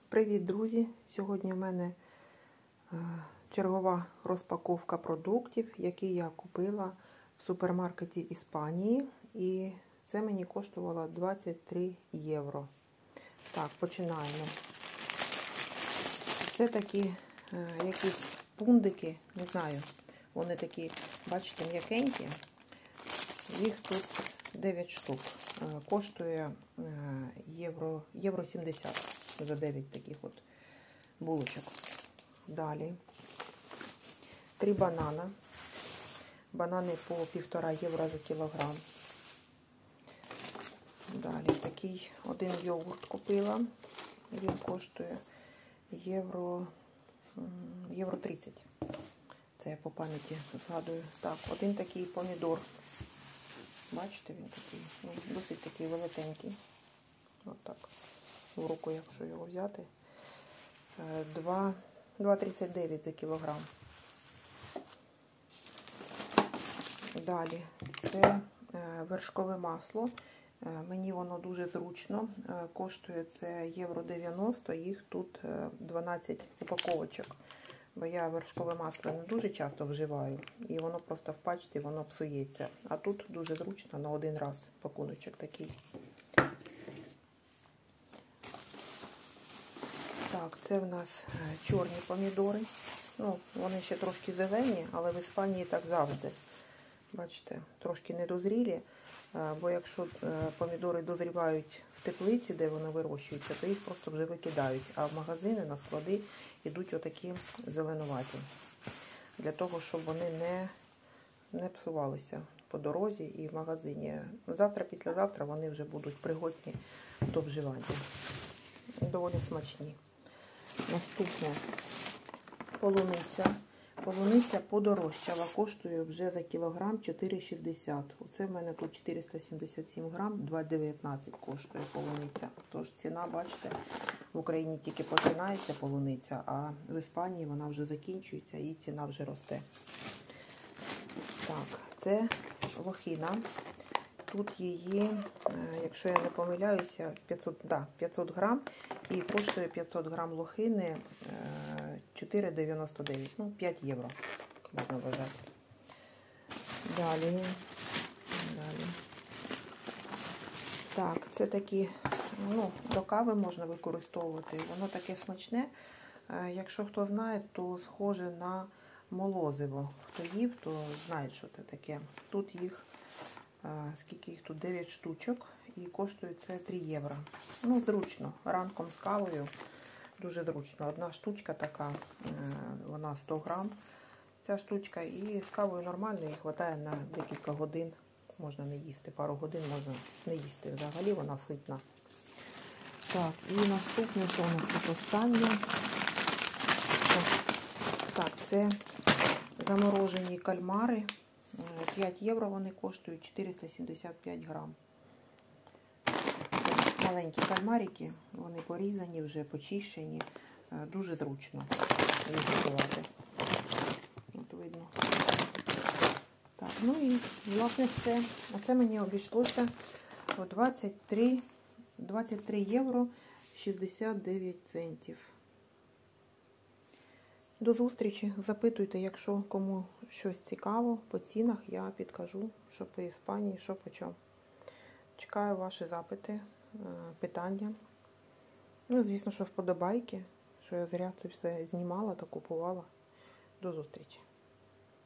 Привіт, друзі! Сьогодні в мене чергова розпаковка продуктів, які я купила в супермаркеті Іспанії. І це мені коштувало 23 євро. Так, починаємо. Це такі якісь пундики, не знаю, вони такі, бачите, м'якенькі. Їх тут 9 штук. Коштує євро 70 за 9 таких от булочок. Далі 3 банана. Банани по 1,5 євро за кілограм. Далі такий один йогурт купила. Він коштує євро 30. Це я по пам'яті згадую. Так, один такий помідор. Бачите, він такий, досить такий велетенький. Отак. В руку, якщо його взяти. 2,39 за кілограм. Далі, це вершкове масло. Мені воно дуже зручно. Коштує це євро 90, їх тут 12 упаковочок. Бо я вершкове масло не дуже часто вживаю. І воно просто в пачці, воно псується. А тут дуже зручно на один раз пакуночок такий. Так, це в нас чорні помідори. Ну, вони ще трошки зелені, але в Іспанії так завжди. Бачите, трошки недозрілі. Бо якщо помідори дозрівають в теплиці, де вони вирощуються, то їх просто вже викидають. А в магазини, на склади йдуть отакі зеленуваті. Для того, щоб вони не псувалися по дорозі і в магазині. Завтра, післязавтра вони вже будуть пригодні до вживання. Доволі смачні. Наступне полуниця. Полуниця подорожчала, коштує вже за кілограм 4,60. Оце в мене тут 477 грам, 2,19 коштує полуниця. Тож ціна, бачите, в Україні тільки починається полуниця, а в Іспанії вона вже закінчується і ціна вже росте. Так, це лохина. Тут її, якщо я не помиляюся, 500 грам. І коштує 500 грам лохини 4,99. Ну, 5 євро, можна вважати. Далі. Так, це такі, до кави можна використовувати. Воно таке смачне. Якщо хто знає, то схоже на молозиво. Хто їв, то знає, що це таке. Тут їх, скільки їх тут, 9 штучок. І коштує це 3 євро. Ну, зручно. Ранком з кавою дуже зручно. Одна штучка така, вона 100 грам. Ця штучка. І з кавою нормально, їй вистачає на декілька годин. Можна не їсти. Пару годин можна не їсти. Взагалі вона ситна. Так, і наступне, що у нас тут останнє. Так, це заморожені кальмари. 5 євро вони коштують, 475 грам. Маленькі кальмарики, вони порізані вже, почищені. Дуже зручно їх готувати. От видно. Так, ну і, власне, все. А це мені обійшлося 23 євро 69 центів. До зустрічі. Запитуйте, якщо кому щось цікаво по цінах, я підкажу, що по Іспанії, що по чому. Чекаю ваші запити, питання. Ну, звісно, що вподобайки, що я зря це все знімала та купувала. До зустрічі.